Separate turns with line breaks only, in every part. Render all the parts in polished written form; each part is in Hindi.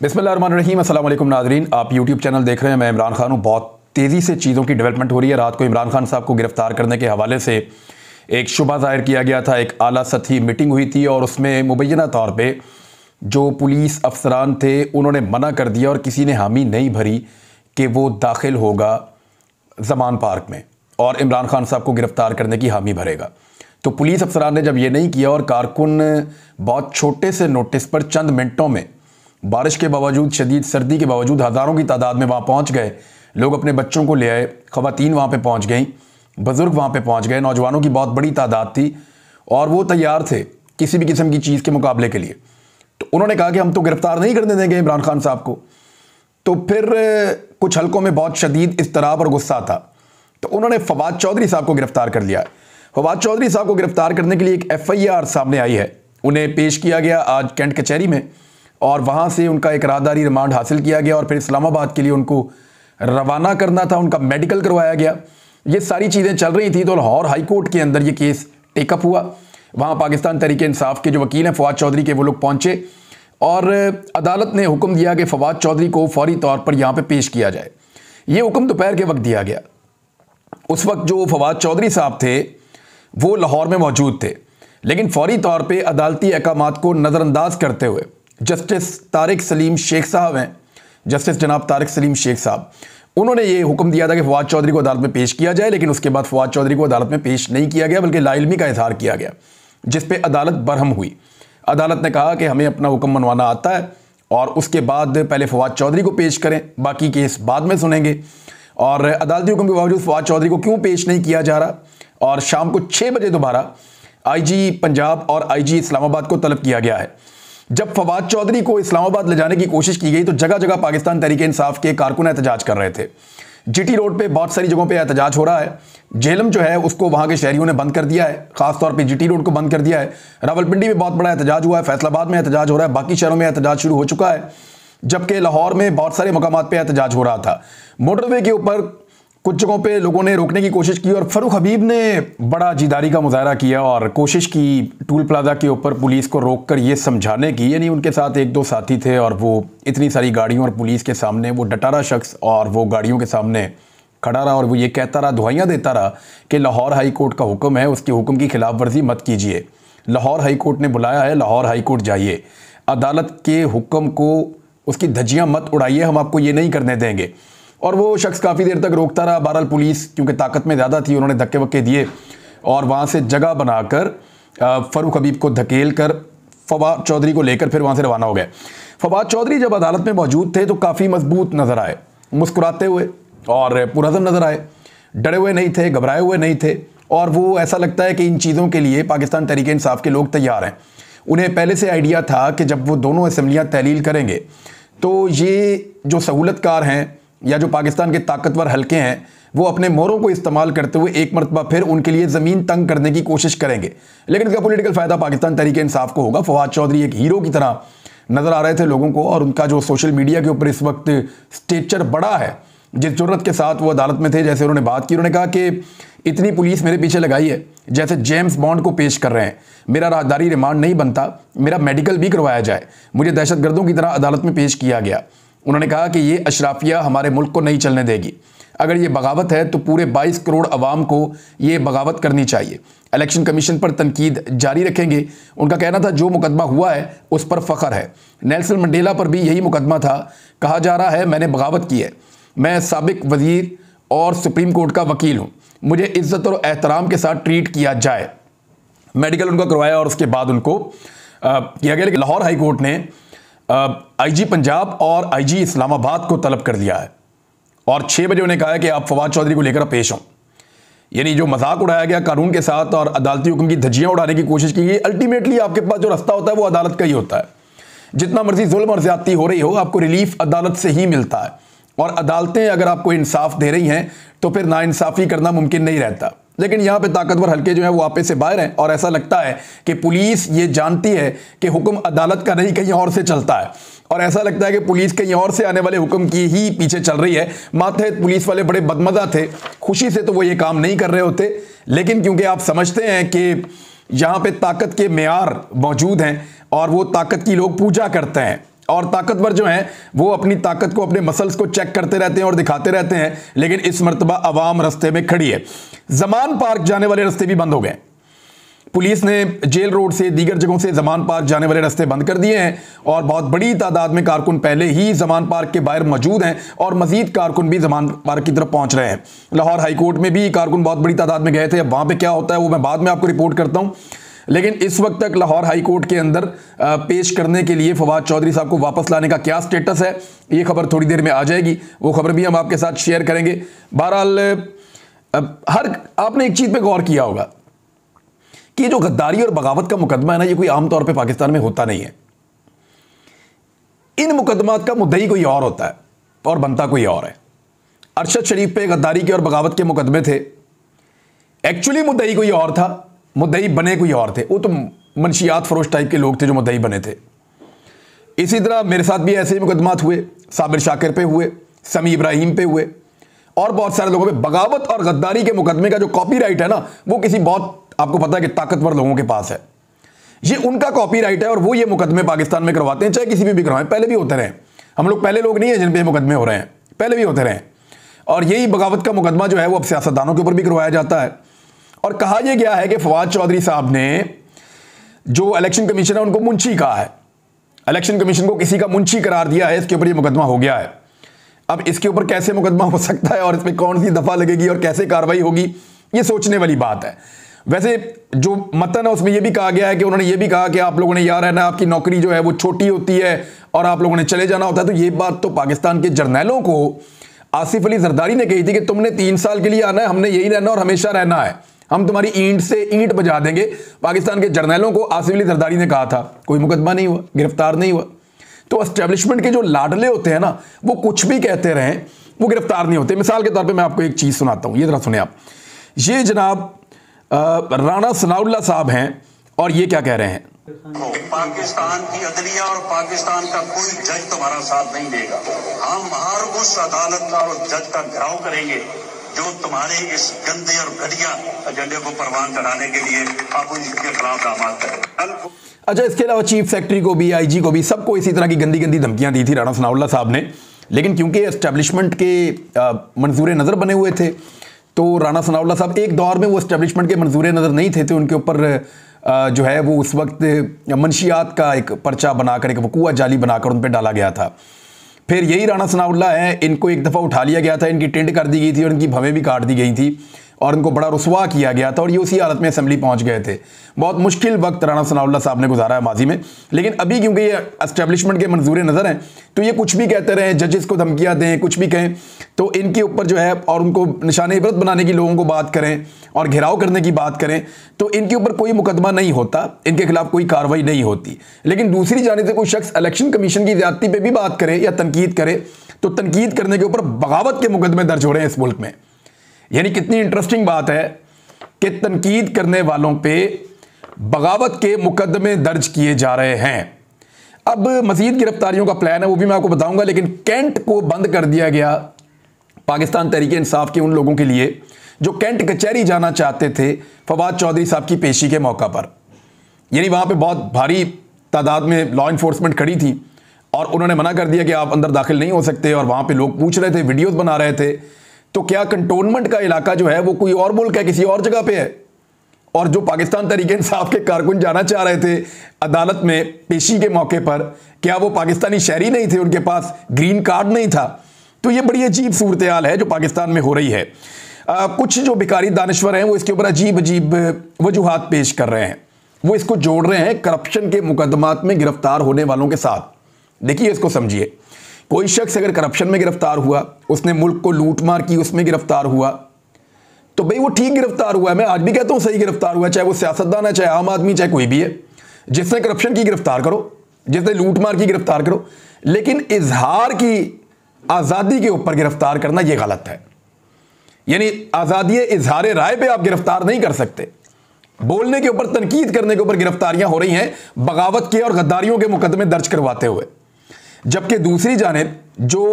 बिस्मिल्लाहिर्रहमानिर्रहीम, अस्सलाम वालेकुम नाज़रीन। आप यूट्यूब चैनल देख रहे हैं। मैं इमरान खान हूँ। बहुत तेज़ी से चीज़ों की डेवलपमेंट हो रही है। रात को इमरान खान साहब को गिरफ्तार करने के हवाले से एक शुबा ज़ाहिर किया गया था। एक आला सतही मीटिंग हुई थी और उसमें मुबैना तौर पर जो पुलिस अफसरान थे उन्होंने मना कर दिया और किसी ने हामी नहीं भरी कि वो दाखिल होगा ज़मान पार्क में और इमरान खान साहब को गिरफ़्तार करने की हामी भरेगा। तो पुलिस अफसरान ने जब ये नहीं किया और कारकुन बहुत छोटे से नोटिस पर चंद मिनटों में, बारिश के बावजूद, शदीद सर्दी के बावजूद हज़ारों की तादाद में वहाँ पहुँच गए। लोग अपने बच्चों को ले आए, ख़वातीन वहाँ पे पहुँच गईं, बुज़ुर्ग वहाँ पे पहुँच गए, नौजवानों की बहुत बड़ी तादाद थी और वो तैयार थे किसी भी किस्म की चीज़ के मुकाबले के लिए। तो उन्होंने कहा कि हम तो गिरफ़्तार नहीं करने देंगे इमरान खान साहब को। तो फिर कुछ हलकों में बहुत शदीद इज़्तिराब और गुस्सा था, तो उन्होंने फवाद चौधरी साहब को गिरफ़्तार कर लिया। फवाद चौधरी साहब को गिरफ़्तार करने के लिए एक FIR सामने आई है। उन्हें पेश किया गया आज कैंट कचहरी में और वहाँ से उनका एक राहदारी रिमांड हासिल किया गया और फिर इस्लामाबाद के लिए उनको रवाना करना था। उनका मेडिकल करवाया गया। ये सारी चीज़ें चल रही थी तो लाहौर हाई कोर्ट के अंदर ये केस टेकअप हुआ। वहाँ पाकिस्तान तहरीक इंसाफ के जो वकील हैं फवाद चौधरी के, वो लोग पहुँचे और अदालत ने हुक्म दिया कि फवाद चौधरी को फौरी तौर पर यहाँ पे पेश किया जाए। ये हुक्म दोपहर के वक्त दिया गया। उस वक्त जो फवाद चौधरी साहब थे वो लाहौर में मौजूद थे, लेकिन फौरी तौर पे अदालती अहकामात को नज़रअंदाज करते हुए जस्टिस तारिक सलीम शेख साहब हैं, जस्टिस जनाब तारिक सलीम शेख साहब, उन्होंने ये हुक्म दिया था कि फवाद चौधरी को अदालत में पेश किया जाए। लेकिन उसके बाद फवाद चौधरी को अदालत में पेश नहीं किया गया, बल्कि लाइल्मी का इजहार किया गया, जिस पे अदालत बरहम हुई। अदालत ने कहा कि हमें अपना हुक्म मनवाना आता है और उसके बाद पहले फवाद चौधरी को पेश करें, बाकी केस बाद में सुनेंगे। और अदालती हुक्म के बावजूद फवाद चौधरी को क्यों पेश नहीं किया जा रहा और शाम को 6 बजे दोबारा IG पंजाब और IG इस्लामाबाद को तलब किया गया है। जब फवाद चौधरी को इस्लामाबाद ले जाने की कोशिश की गई तो जगह जगह पाकिस्तान तहरीक इंसाफ के कारकुन एहतजाज कर रहे थे। GT रोड पे बहुत सारी जगहों पे एहतजाज हो रहा है। झेलम जो है उसको वहाँ के शहरियों ने बंद कर दिया है, खासतौर पे GT रोड को बंद कर दिया है। रावलपिंडी में बहुत बड़ा एहतजाज हुआ है, फैसलाबाद में एहतजाज हो रहा है, बाकी शहरों में एहतजाज शुरू हो चुका है, जबकि लाहौर में बहुत सारे मकामात पे एहतजाज हो रहा था। मोटरवे के ऊपर कुछ जगहों पे लोगों ने रोकने की कोशिश की और फरूख हबीब ने बड़ा जिदारी का मुजाहरा किया और कोशिश की टूल प्लाजा के ऊपर पुलिस को रोककर ये समझाने की, यानी उनके साथ 1-2 साथी थे और वो इतनी सारी गाड़ियों और पुलिस के सामने वो डटा रहा शख्स और वो गाड़ियों के सामने खड़ा रहा और वो ये कहता रहा, दुहाइयाँ देता रहा कि लाहौर हाई कोर्ट का हुक्म है, उसके हुक्म की खिलाफ वर्जी मत कीजिए। लाहौर हाई कोर्ट ने बुलाया है, लाहौर हाई कोर्ट जाइए, अदालत के हुक्म को उसकी धज्जियाँ मत उड़ाइए, हम आपको ये नहीं करने देंगे। और वो शख्स काफ़ी देर तक रोकता रहा। बहरहाल पुलिस क्योंकि ताकत में ज़्यादा थी, उन्होंने धक्के वक्के दिए और वहाँ से जगह बनाकर फ़रूख हबीब को धकेल कर फवाद चौधरी को लेकर फिर वहाँ से रवाना हो गए। फवाद चौधरी जब अदालत में मौजूद थे तो काफ़ी मजबूत नज़र आए, मुस्कुराते हुए और पुरअज़म नज़र आए, डरे हुए नहीं थे, घबराए हुए नहीं थे और वो ऐसा लगता है कि इन चीज़ों के लिए पाकिस्तान तहरीक इंसाफ के लोग तैयार हैं। उन्हें पहले से आइडिया था कि जब वो दोनों असम्बलियाँ तहलील करेंगे तो ये जो सहूलतकार हैं या जो पाकिस्तान के ताकतवर हलके हैं वो अपने मोहरों को इस्तेमाल करते हुए एक मरतबा फिर उनके लिए ज़मीन तंग करने की कोशिश करेंगे, लेकिन इसका पॉलिटिकल फ़ायदा पाकिस्तान तहरीक इंसाफ को होगा। फवाद चौधरी एक हीरो की तरह नज़र आ रहे थे लोगों को और उनका जो सोशल मीडिया के ऊपर इस वक्त स्टेचर बड़ा है, जिस जुर्रत के साथ वो अदालत में थे, जैसे उन्होंने बात की, उन्होंने कहा कि इतनी पुलिस मेरे पीछे लगाई है जैसे जेम्स बॉन्ड को पेश कर रहे हैं, मेरा राहदारी रिमांड नहीं बनता, मेरा मेडिकल भी करवाया जाए, मुझे दहशतगर्दों की तरह अदालत में पेश किया गया। उन्होंने कहा कि ये अशराफिया हमारे मुल्क को नहीं चलने देगी, अगर ये बगावत है तो पूरे 22 करोड़ अवाम को ये बगावत करनी चाहिए। इलेक्शन कमीशन पर तनकीद जारी रखेंगे। उनका कहना था जो मुकदमा हुआ है उस पर फ़ख्र है। नेल्सन मंडेला पर भी यही मुकदमा था। कहा जा रहा है मैंने बगावत की है, मैं साबिक वजीर और सुप्रीम कोर्ट का वकील हूँ, मुझे इज़्ज़त और एहतराम के साथ ट्रीट किया जाए। मेडिकल उनका करवाया और उसके बाद उनको किया गया। लेकिन लाहौर हाई कोर्ट ने IG पंजाब और IG इस्लामाबाद को तलब कर दिया है और 6 बजे उन्हें कहा है कि आप फवाद चौधरी को लेकर पेश हों। यानी जो मजाक उड़ाया गया कानून के साथ और अदालती हुक्म की धज्जियां उड़ाने की कोशिश की गई, अल्टीमेटली आपके पास जो रास्ता होता है वो अदालत का ही होता है। जितना मर्जी जुल्म और ज्यादती हो रही हो, आपको रिलीफ अदालत से ही मिलता है और अदालतें अगर आपको इंसाफ दे रही हैं तो फिर नाइंसाफ़ी करना मुमकिन नहीं रहता। लेकिन यहाँ पे ताकतवर हल्के जो हैं वो आपे से बाहर हैं और ऐसा लगता है कि पुलिस ये जानती है कि हुक्म अदालत का नहीं कहीं और से चलता है और ऐसा लगता है कि पुलिस कहीं और से आने वाले हुक्म की ही पीछे चल रही है। मातहत पुलिस वाले बड़े बदमज़ा थे, खुशी से तो वो ये काम नहीं कर रहे होते, लेकिन क्योंकि आप समझते हैं कि यहाँ पे ताकत के मेयार मौजूद हैं और वो ताकत की लोग पूजा करते हैं और ताकतवर जो हैं वो अपनी ताकत को, अपने मसल्स को चेक करते रहते हैं और दिखाते रहते हैं, लेकिन इस मर्तबा अवाम रास्ते में खड़ी है। जमान पार्क जाने वाले रास्ते भी बंद हो गए। पुलिस ने जेल रोड से, दीगर जगहों से जमान पार्क जाने वाले रास्ते बंद कर दिए हैं और बहुत बड़ी तादाद में कारकुन पहले ही जमान पार्क के बाहर मौजूद हैं और मजीद कारकुन भी जमान पार्क की तरफ पहुंच रहे हैं। लाहौर हाई कोर्ट में भी कारकुन बहुत बड़ी तादाद में गए थे। अब वहां पे क्या होता है वो मैं बाद में आपको रिपोर्ट करता हूं, लेकिन इस वक्त तक लाहौर हाई कोर्ट के अंदर पेश करने के लिए फवाद चौधरी साहब को वापस लाने का क्या स्टेटस है, ये खबर थोड़ी देर में आ जाएगी, वो खबर भी हम आपके साथ शेयर करेंगे। बहरहाल आपने एक चीज पे गौर किया होगा कि जो गद्दारी और बगावत का मुकदमा है ना, ये कोई आमतौर पे पाकिस्तान में होता नहीं है। इन मुकदमात का मुद्दई कोई और होता है और बनता कोई और है। अरशद शरीफ पे गद्दारी के और बगावत के मुकदमे थे, एक्चुअली मुद्दई कोई और था, मुद्दई बने कोई और थे। वो तो मंशियात फरोश टाइप के लोग थे जो मुद्दई बने थे। इसी तरह मेरे साथ भी ऐसे ही मुकदमात हुए, साबिर शाकिर पे हुए, समी इब्राहिम पे हुए और बहुत सारे लोगों पे। बगावत और गद्दारी के मुकदमे का जो कॉपीराइट है ना, वो किसी बहुत, आपको पता है कि ताकतवर लोगों के पास है, ये उनका कॉपीराइट है और वो ये मुकदमे पाकिस्तान में करवाते हैं, चाहे किसी भी करवाएं। पहले भी होते रहे, हम लोग पहले लोग नहीं है जिन पे मुकदमे हो रहे हैं, पहले भी होते रहे। और यही बगावत का मुकदमा जो है वो अब सियासतदानों के ऊपर भी करवाया जाता है। और कहा यह गया है कि फवाद चौधरी साहब ने जो इलेक्शन कमीशन है उनको मुंशी कहा है, इलेक्शन कमीशन को किसी का मुंशी करार दिया है, इसके ऊपर यह मुकदमा हो गया है। अब इसके ऊपर कैसे मुकदमा हो सकता है और इसमें कौन सी दफा लगेगी और कैसे कार्रवाई होगी, ये सोचने वाली बात है। वैसे जो मतन है उसमें यह भी कहा गया है कि उन्होंने ये भी कहा कि आप लोगों ने यार है ना, आपकी नौकरी जो है वो छोटी होती है और आप लोगों ने चले जाना होता है। तो ये बात तो पाकिस्तान के जर्नैलों को आसिफ अली जरदारी ने कही थी कि तुमने 3 साल के लिए आना है, हमने यही रहना और हमेशा रहना है, हम तुम्हारी ईंट से ईंट बजा देंगे। पाकिस्तान के जर्नैलों को आसिफ अली जरदारी ने कहा था। कोई मुकदमा नहीं हुआ, गिरफ्तार नहीं हुआ। तो एस्टेब्लिशमेंट के जो लाडले होते हैं ना, वो कुछ भी कहते रहें, वो गिरफ्तार नहीं होते। मिसाल के तौर पे मैं आपको एक चीज सुनाता हूं, ये जरा सुने आप। ये जनाब राणा सनाउल्लाह साहब हैं और ये क्या कह रहे हैं।
पाकिस्तान की अदलिया और पाकिस्तान का कोई जज तुम्हारा साथ नहीं देगा। हम हर उस अदालत का और जज का घेराव करेंगे जो तुम्हारे इस गंदे और घटिया एजेंडे को परवान चढ़ाने के लिए आप उनके खिलाफ दामाद करें।
अच्छा, इसके अलावा चीफ सेक्रेटरी को भी, आईजी को भी, सबको इसी तरह की गंदी गंदी धमकियां दी थी राणा सनाउल्लाह साहब ने। लेकिन क्योंकि एस्टेब्लिशमेंट के मंजूर नज़र बने हुए थे, तो राणा सनाउल्लाह साहब एक दौर में वो एस्टेब्लिशमेंट के मंजूर नज़र नहीं थे, तो उनके ऊपर जो है वो उस वक्त मंशियात का एक पर्चा बनाकर, एक वकूआ जाली बनाकर उन पर डाला गया था। फिर यही राणा सनाउल्लाह है, इनको एक दफ़ा उठा लिया गया था, इनकी टेंट कर दी गई थी और इनकी भवें भी काट दी गई थी और इनको बड़ा रुसवा किया गया था और ये उसी हालत में असेंबली पहुंच गए थे। बहुत मुश्किल वक्त राणा सनाउल्लाह साहब ने गुजारा है माजी में। लेकिन अभी क्योंकि ये एस्टेब्लिशमेंट के मंजूर नज़र हैं, तो ये कुछ भी कहते रहें, जजेस को धमकियां दें, कुछ भी कहें, तो इनके ऊपर जो है और उनको निशान इबरत बनाने की लोगों को बात करें और घेराव करने की बात करें, तो इनके ऊपर कोई मुकदमा नहीं होता, इनके खिलाफ कोई कार्रवाई नहीं होती। लेकिन दूसरी जानिब से कोई शख्स इलेक्शन कमीशन की ज़्यादती पे भी बात करे या तनकीद करे, तो तनकीद करने के ऊपर बगावत के मुकदमे दर्ज हो रहे हैं इस मुल्क में। यानी कितनी इंटरेस्टिंग बात है कि तनकीद करने वालों पे बगावत के मुकदमे दर्ज किए जा रहे हैं। अब मजीद गिरफ्तारियों का प्लान है, वो भी मैं आपको बताऊंगा। लेकिन कैंट को बंद कर दिया गया पाकिस्तान तहरीक इंसाफ के उन लोगों के लिए जो कैंट कचहरी जाना चाहते थे फवाद चौधरी साहब की पेशी के मौका पर। यानी वहां पे बहुत भारी तादाद में लॉ इन्फोर्समेंट खड़ी थी और उन्होंने मना कर दिया कि आप अंदर दाखिल नहीं हो सकते। और वहां पे लोग पूछ रहे थे, वीडियोस बना रहे थे, तो क्या कंटोनमेंट का इलाका जो है वो कोई और मुल्क है, किसी और जगह पे है? और जो पाकिस्तान तहरीक इंसाफ के कारकुन जाना चाह रहे थे अदालत में पेशी के मौके पर, क्या वो पाकिस्तानी शहरी नहीं थे, उनके पास ग्रीन कार्ड नहीं था? तो ये बड़ी अजीब सूरत हाल है जो पाकिस्तान में हो रही है। कुछ जो भिखारी दानश्वर हैं वो इसके ऊपर अजीब अजीब वजूहात पेश कर रहे हैं, वो इसको जोड़ रहे हैं करप्शन के मुकदमात में गिरफ्तार होने वालों के साथ। देखिए, इसको समझिए, कोई शख्स अगर करप्शन में गिरफ्तार हुआ, उसने मुल्क को लूटमार की, उसमें गिरफ्तार हुआ, तो भाई वो ठीक गिरफ्तार हुआ है। मैं आज भी कहता हूं सही गिरफ्तार हुआ है, चाहे वो सियासतदान है, चाहे आम आदमी, चाहे कोई भी है। जिसने करप्शन की गिरफ्तार करो, जिसने लूटमार की गिरफ्तार करो। लेकिन इजहार की आज़ादी के ऊपर गिरफ्तार करना यह गलत है। यानी आज़ादी इजहार राय पे आप गिरफ्तार नहीं कर सकते। बोलने के ऊपर, तनकीद करने के ऊपर गिरफ्तारियां हो रही हैं बगावत के और गद्दारियों के मुकदमे दर्ज करवाते हुए। जबकि दूसरी जानिब जो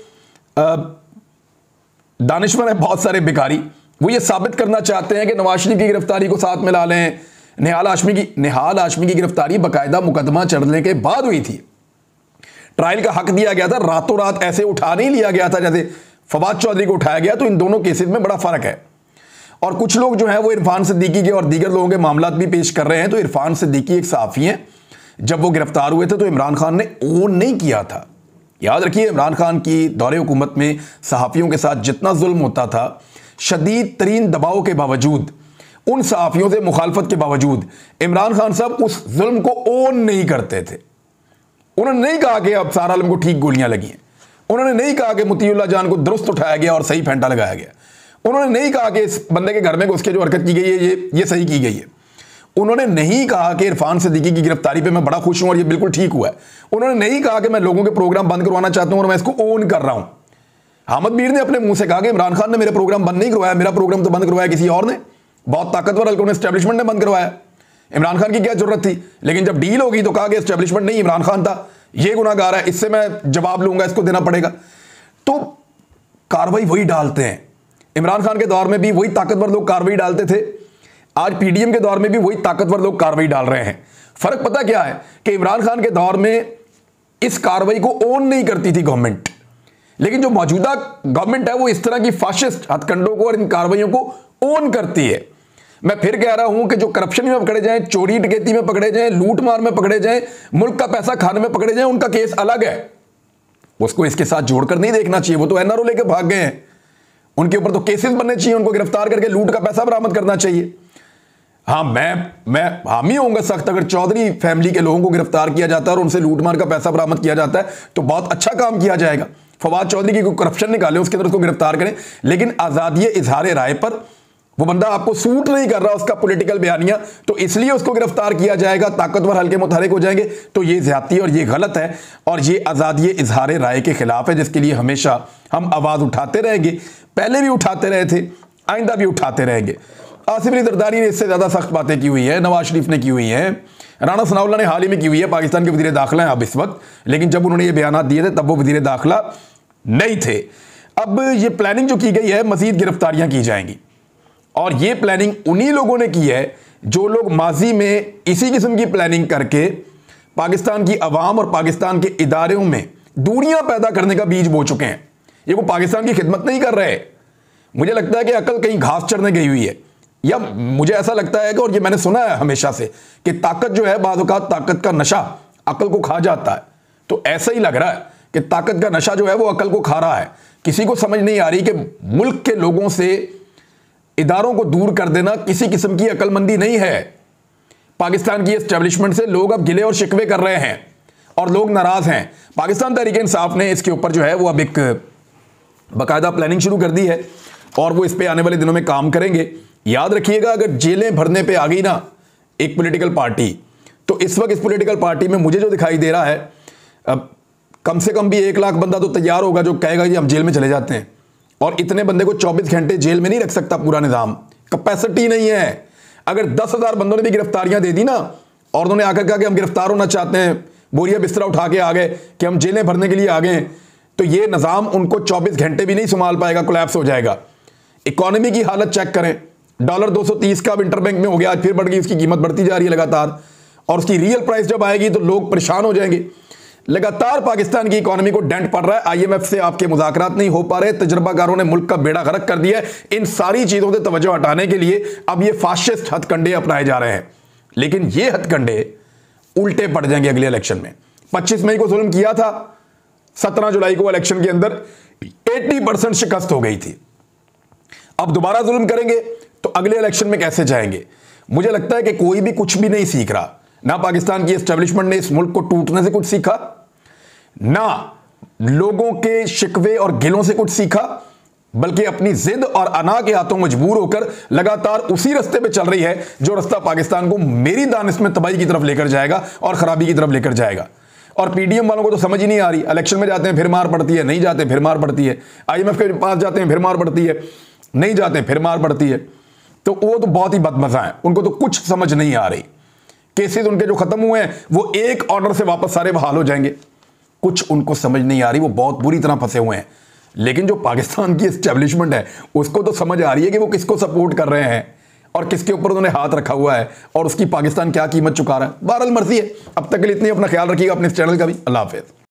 दानिश्वर है, बहुत सारे भिखारी, वो ये साबित करना चाहते हैं कि नवाज शरीफ की गिरफ्तारी को साथ मिला लें। निहाल हाशमी की गिरफ्तारी बाकायदा मुकदमा चढ़ने के बाद हुई थी। ट्रायल का हक दिया गया था, रातों रात ऐसे उठा नहीं लिया गया था जैसे फवाद चौधरी को उठाया गया। तो इन दोनों केसेस में बड़ा फर्क है। और कुछ लोग जो है वो इरफान सिद्दीकी के और दीगर लोगों के मामलात भी पेश कर रहे हैं। तो इरफान सिद्दीकी एक सहाफी हैं, जब वो गिरफ्तार हुए थे तो इमरान खान ने ओन नहीं किया था। याद रखिए, इमरान खान की दौरे हुकूमत में सहाफियों के साथ जितना जुल्म होता था, शदीद तरीन दबाव के बावजूद, उन सहाफियों से मुखालफत के बावजूद इमरान खान साहब उस जुल्म को ओन नहीं करते थे। उन्होंने नहीं कहा कि अब सारा आलम को ठीक गोलियां लगी हैं। उन्होंने नहीं कहा कि मुतीउल्लाह जान को दुरुस्त उठाया गया और सही फेंटा लगाया गया। उन्होंने नहीं कहा कि इस बंदे के घर में घुस के जो हरकत की गई है ये सही की गई है। उन्होंने नहीं कहा कि इरफान सिद्दीकी की गिरफ्तारी पे मैं बड़ा खुश हूं और ये बिल्कुल ठीक हुआ है। उन्होंने नहीं कहा कि मैं लोगों के प्रोग्राम बंद करवाना चाहता हूं और मैं इसको ओन कर रहा हूं। हामिद मीर ने अपने मुंह से कहा कि इमरान खान ने मेरे प्रोग्राम बंद नहीं करवाया, मेरा प्रोग्राम तो बंद करवाया किसी और ने, बहुत ताकतवर हल्कों ने, एस्टेब्लिशमेंट ने बंद करवाया। इमरान खान की क्या जरूरत थी? लेकिन जब डील होगी तो कहा कि एस्टेब्लिशमेंट नहीं, इमरान खान था, ये गुनाहगार है, इससे मैं जवाब लूंगा, इसको देना पड़ेगा। तो कार्रवाई वही डालते हैं। इमरान खान के दौर में भी वही ताकतवर लोग कार्रवाई डालते थे, आज पीडीएम के दौर में भी वही ताकतवर लोग कार्रवाई डाल रहे हैं। फर्क पता क्या है कि इमरान खान के दौर में इस कार्रवाई को ओन नहीं करती थी गवर्नमेंट, लेकिन जो मौजूदा गवर्नमेंट है वो इस तरह की फाशिस्ट हथकंडों को और इन कार्रवाइयों को ओन करती है। मैं फिर कह रहा हूं कि जो करप्शन में पकड़े जाएं, चोरी डकैती में पकड़े जाएं, लूट मार में पकड़े जाएं, मुल्क का पैसा खाने में पकड़े जाएं, उनका केस अलग है। उसको इसके साथ जोड़कर नहीं देखना चाहिए। वो तो एनआरओ लेके भाग गए हैं, उनके ऊपर तो केसेस बनने चाहिए, उनको गिरफ्तार करके लूट का पैसा बरामद करना चाहिए। हाँ, मैं हामी होऊंगा सख्त अगर चौधरी फैमिली के लोगों को गिरफ्तार किया जाता है और उनसे लूट मार का पैसा बरामद किया जाता है तो बहुत अच्छा काम किया जाएगा। फवाद चौधरी की कोई करप्शन निकाले, उसके अंदर उसको गिरफ्तार करें, लेकिन आजादी इजहार राय पर वो बंदा आपको सूट नहीं कर रहा, उसका पॉलिटिकल बयानिया, तो इसलिए उसको गिरफ्तार किया जाएगा, ताकतवर हल्के मुतहरिक हो जाएंगे। तो ये ज्यादती और ये गलत है और ये आजादी इजहार राय के खिलाफ है, जिसके लिए हमेशा हम आवाज उठाते रहेंगे। पहले भी उठाते रहे थे, आइंदा भी उठाते रहेंगे। आसिफ अली जरदारी ने इससे ज्यादा सख्त बातें की हुई है, नवाज शरीफ ने की हुई है, राना सनाउल्लाह ने हाल ही में की हुई है, पाकिस्तान के वजीर दाखिला हैं अब इस वक्त, लेकिन जब उन्होंने ये बयान दिए थे तब वो वजीर दाखिला नहीं थे। अब ये प्लानिंग जो की गई है, मजीद गिरफ्तारियां की जाएंगी और ये प्लानिंग उन्हीं लोगों ने की है जो लोग माजी में इसी किस्म की प्लानिंग करके पाकिस्तान की अवाम और पाकिस्तान के इदारों में दूरियां पैदा करने का बीज बो चुके हैं। ये वो पाकिस्तान की खिदमत नहीं कर रहे। मुझे लगता है कि अकल कहीं घास चढ़ने गई हुई है, या मुझे ऐसा लगता है कि, और ये मैंने सुना है हमेशा से, कि ताकत जो है बाज़ औक़ात ताकत का नशा अकल को खा जाता है। तो ऐसा ही लग रहा है कि ताकत का नशा जो है वो अकल को खा रहा है। किसी को समझ नहीं आ रही कि मुल्क के लोगों से इदारों को दूर कर देना किसी किस्म की अकलमंदी नहीं है। पाकिस्तान की एस्टेब्लिशमेंट से लोग अब गिले और शिकवे कर रहे हैं और लोग नाराज हैं। पाकिस्तान तहरीक इंसाफ ने इसके ऊपर जो है वो अब एक बाकायदा प्लानिंग शुरू कर दी है और वो इस पे आने वाले दिनों में काम करेंगे। याद रखिएगा, अगर जेलें भरने पे आ गई ना एक पॉलिटिकल पार्टी, तो इस वक्त इस पॉलिटिकल पार्टी में मुझे जो दिखाई दे रहा है, अब कम से कम भी 1 लाख बंदा तो तैयार होगा जो कहेगा कि हम जेल में चले जाते हैं। और इतने बंदे को 24 घंटे जेल में नहीं रख सकता पूरा निजाम, कैपेसिटी नहीं है। अगर 10,000 बंदों ने भी गिरफ्तारियां दे दी ना और उन्होंने आकर कहा कि हम गिरफ्तार होना चाहते हैं, बोरिया बिस्तरा उठा के आ गए कि हम जेलें भरने के लिए आ गए, तो ये निजाम उनको 24 घंटे भी नहीं संभाल पाएगा, कोलैप्स हो जाएगा। इकोनॉमी की हालत चेक करें, डॉलर 230 का इंटर बैंक में हो गया, आज फिर बढ़ गई, उसकी कीमत बढ़ती जा रही है लगातार, और उसकी रियल प्राइस जब आएगी तो लोग परेशान हो जाएंगे। लगातार पाकिस्तान की इकोनॉमी को डेंट पड़ रहा है, आईएमएफ से आपके मुज़ाकरात नहीं हो पा रहे, तजर्बाकारों ने मुल्क का बेड़ा गर्क कर दिया है। इन सारी चीजों से तवज्जो हटाने के लिए अब ये फाशिस्ट हथकंडे अपनाए जा रहे हैं, लेकिन ये हथकंडे उल्टे पड़ जाएंगे अगले इलेक्शन में। 25 मई को जुल्म किया था, 17 जुलाई को इलेक्शन के अंदर 80% शिकस्त हो गई थी। अब दोबारा जुल्म करेंगे तो अगले इलेक्शन में कैसे जाएंगे? मुझे लगता है कि कोई भी कुछ भी नहीं सीख रहा। ना पाकिस्तान की एस्टेब्लिशमेंट ने इस मुल्क को टूटने से कुछ सीखा, ना लोगों के शिकवे और गिलों से कुछ सीखा, बल्कि अपनी जिद और अना के हाथों मजबूर होकर लगातार उसी रास्ते पे चल रही है जो रास्ता पाकिस्तान को मेरी दानिश में तबाही की तरफ लेकर जाएगा और खराबी की तरफ लेकर जाएगा। और पीडीएम वालों को तो समझ ही नहीं आ रही, इलेक्शन में जाते हैं फिर मार पड़ती है, नहीं जाते फिर मार पड़ती है, आईएमएफ के पास जाते हैं फिर मार पड़ती है, नहीं जाते फिर मार पड़ती है। तो वो तो बहुत ही बदमजा है, उनको तो कुछ समझ नहीं आ रही। केसेस उनके जो खत्म हुए हैं वो एक ऑर्डर से वापस सारे बहाल हो जाएंगे, कुछ उनको समझ नहीं आ रही, वो बहुत बुरी तरह फंसे हुए हैं। लेकिन जो पाकिस्तान की एस्टेब्लिशमेंट है उसको तो समझ आ रही है कि वो किसको सपोर्ट कर रहे हैं और किसके ऊपर उन्होंने हाथ रखा हुआ है और उसकी पाकिस्तान क्या कीमत चुका रहा है। बहरहाल मर्जी है। अब तक के लिए इतनी, अपना ख्याल रखिएगा, अपने इस चैनल का भी। अल्लाह हाफिज़।